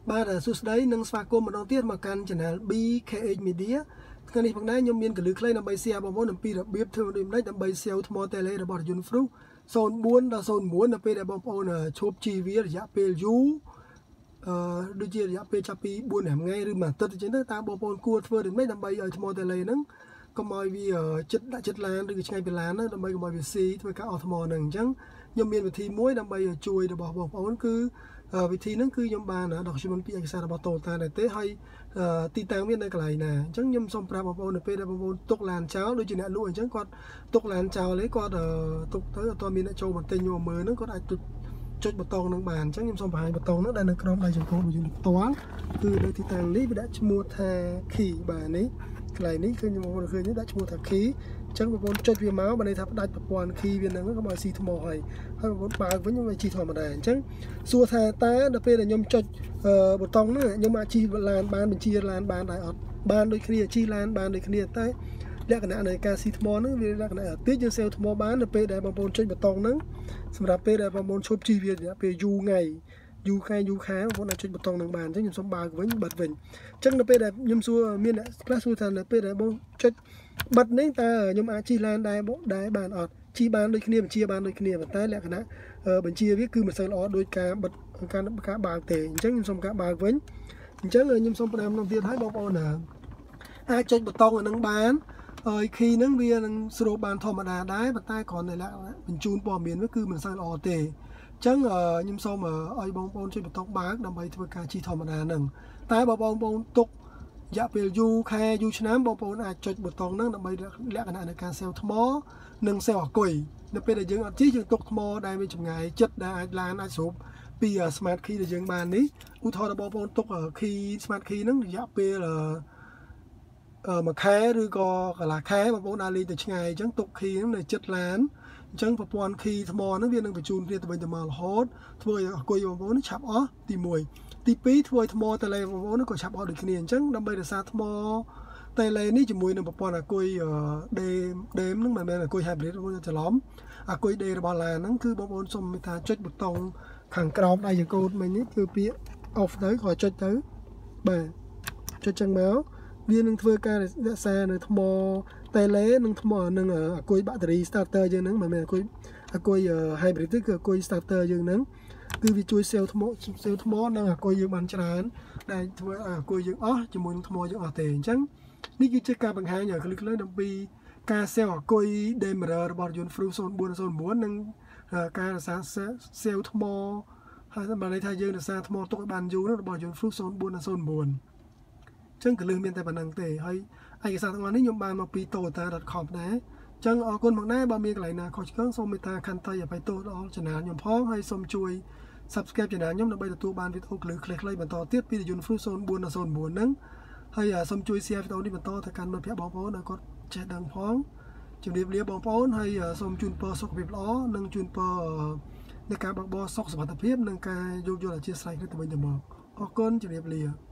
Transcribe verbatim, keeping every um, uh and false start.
បាទសួស្តីនិងស្វាគមន៍ម្ដងទៀតមកកាន់ Channel ប៊ី ខេ អេច Media ថ្ងៃនេះផងដែរខ្ញុំមានកលឹះខ្លីដើម្បី share បងប្អូនអំពីរបៀបធ្វើដូចម្ដេចដើម្បីសេវថ្មតេឡេរបស់រថយន្ត Fruit ศูนย์bốnដល់ศูนย์chínនៅពេលដែលបងប្អូនឈប់ជីវារយៈពេលយូរអឺដូចជារយៈពេលចាប់ពីបួន ថ្ងៃឬមួយអាទិត្យអញ្ចឹងទៅតើបងប្អូនគួរធ្វើដូចម្ដេចដើម្បីឲ្យថ្មតេឡេហ្នឹងកុំឲ្យវាចិត្តដាក់ចិត្តឡានឬក៏ឆ្ងាយពីឡានហ្នឹងដើម្បីកុំឲ្យវាស៊ីធ្វើការអស់ថ្មហ្នឹងអញ្ចឹងខ្ញុំមានវិធីមួយដើម្បីជួយរបស់បងប្អូនគឺវិធីហ្នឹងគឺខ្ញុំបាន document ពីឯកសាររបស់ Toyota ដែរទេហើយទីតាំងវានៅកន្លែងណាអញ្ចឹងខ្ញុំសូមប្រាប់បងប្អូននៅពេលដែលបងប្អូនទុកឡានចោលដូចជាអ្នកលក់អញ្ចឹងគាត់ទុកឡានចោលទេគាត់ទុកទៅអត់មានអ្នកចូលមកទិញយកមើលហ្នឹងគាត់អាចចុចប៊ូតុងហ្នឹងបានអញ្ចឹងខ្ញុំសូមបង្ហាញប៊ូតុងហ្នឹងដែលនៅក្រោមដៃចង្កូតរបស់យើងផ្ទាល់គឺនៅទីតាំងនេះវាដាក់ឈ្មោះថា key បាទនេះកន្លែងនេះគឺខ្ញុំបងប្អូនឃើញនេះដាក់ឈ្មោះថា key អញ្ចឹងបងប្អូនចុចវាមកបើន័យថាផ្ដាច់ប្រព័ន្ធ key វាហ្នឹងក៏មកស៊ីថ្មហើយហើយបងប្អូនបើកវិញខ្ញុំឲ្យជីធម្មតាអញ្ចឹងសួរថាតើដល់ពេលដែលខ្ញុំចុចប៊ូតុងហ្នឹងខ្ញុំអាចជីឡានបានបញ្ជាឡានបានដែរអត់បានដូចគ្នាជីឡានបានដូចគ្នាតែលក្ខណៈនៃការស៊ីថ្មហ្នឹងវាលក្ខណៈតិចយើងសេវថ្មបាននៅពេលដែលបងប្អូនចុចប៊ូតុងហ្នឹងសម្រាប់ពេលដែលបងប្អូនឈប់ជីវារយៈពេលយូរថ្ងៃយូរខែយូរខែបងប្អូនអាចចុចប៊ូតុងហ្នឹងបានអញ្ចឹងខ្ញុំសូមបើកវិញបិទវិញអញ្ចឹងនៅពេលដែលខ្ញុំសួរមានអ្នកខ្លះសួរថានៅពេលដែលបងចុចបិទនេះតើខ្ញុំអាចជិះឡានដែរដែរបានអត់ជិះបានដូចគ្នាបញ្ជាបានដូចគ្នាប៉ុន្តែលក្ខណៈបញ្ជាវាគឺមិនសូវល្អដោយការបិទការការបើកទេអញ្ចឹងខ្ញុំសូមការបើកវិញអញ្ចឹងខ្ញុំសូមផ្ដើមនឹងទៀតឲ្យបងប្អូនណាអាចចុចប៊ូតុងអានឹងបានហើយ key ហ្នឹងវានឹងស្រូបបានធម្មតាដែរប៉ុន្តែគ្រាន់តែបញ្ជូនព័ត៌មានវាគឺមិនសូវល្អទេអញ្ចឹងខ្ញុំសូមឲ្យបងប្អូនចុចប៊ូតុងបើកដើម្បីធ្វើការជិះធម្មតាហ្នឹងតែបើបងប្អូនទុករយៈពេលយូរខែយូរឆ្នាំបងប្អូនអាចចុចប៊ូតុងហ្នឹងដើម្បីលក្ខណៈនៃការសេវថ្មនិងសេវអគុយនៅពេលដែលយើងអត់ជិះយើងទុកថ្មដែលមានចម្ងាយចិត្តដែលអាចឡានអាចស្រូបពី smart key ដែលយើងបាននេះឧទាហរណ៍បងប្អូនទុក key smart key ហ្នឹងរយៈពេលអឺមួយខែឬក៏កន្លះខែបងប្អូនអាចលេងទៅឆ្ងាយអញ្ចឹងទុក key ហ្នឹងនៅចិត្តឡានអញ្ចឹងប្រព័ន្ធ key ថ្មហ្នឹងវានឹងបញ្ជូនគ្នាទៅវិញទៅមករហូតធ្វើឲ្យអគុយបងប្អូនឆាប់អស់ទីមួយទីពីរធ្វើឲ្យថ្មតេឡេបងប្អូនក៏ឆាប់អស់ដូចគ្នាអញ្ចឹងដើម្បីរក្សាថ្មតេឡេនេះជាមួយនឹងប្រព័ន្ធអគុយដេមដេមហ្នឹងមិនមែនអគុយ hybrid បងប្អូនច្រឡំអគុយដេរបស់ឡានហ្នឹងគឺបងប្អូនសុំមេត្តាចុចប៊ូតុងខាងក្រោមដៃចង្កូតមិញនេះគឺពាក្យ off ទៅក៏ចុចទៅបាទចុចចឹងមកវានឹងធ្វើការរក្សានៅថ្មតេឡេនិងថ្មនឹងអគុយបាក់តេរី starter យើងហ្នឹងមិនមែនអគុយអគុយ hybrid ទេគឺអគុយ starter យើងហ្នឹងគឺវាជួយសេវថ្មសេវថ្មនិងអគុយយើងបានច្រើនដែលធ្វើឲ្យអគុយយើងអស់ជាមួយនឹងថ្មយើងអស់ទេអញ្ចឹងនេះគឺជាការបង្ហាញឲ្យខ្លីៗអំពីការសេវអគុយ Demerer របស់យន្ត Fruit ศูนย์bốnศูนย์chínនិងការរក្សាសេវថ្មហើយបានន័យថាយើងរក្សាថ្មទុកឲ្យបានយូររបស់យន្ត Fruit ศูนย์bốnศูนย์chínអញ្ចឹងកលឹះមានតែប៉ុណ្្នឹងទេហើយឯកសារទាំងអស់នេះខ្ញុំបានមកពី toyota dot com ដែរអញ្ចឹងអរគុណមកដែរបើមានកន្លែងណាខុសឆ្គងសូមមេត្តាខន្តីអភ័យទោសដល់ channel ខ្ញុំផងហើយសូមជួយ subscribe channel ខ្ញុំដើម្បីទទួលបានវីដេអូខ្លីៗបន្តទៀតពីយន្ត Fruit ศูนย์bốnศูนย์chínហ្នឹងហើយសូមជួយ share វីដេអូនេះបន្តទៅកាន់មិត្តភ័ក្តិបងប្អូនឲ្យគាត់ចេះដឹងផងជម្រាបលាបងប្អូនហើយសូមជូនពរសុខភាពល្អនិងជូនពរនៃការបើកបរសុខសុវត្ថិភាពនិងការយោគយល់អធ្យាស្រ័យគ្នាទៅវិញទៅមកអរគុណជម្រាបលា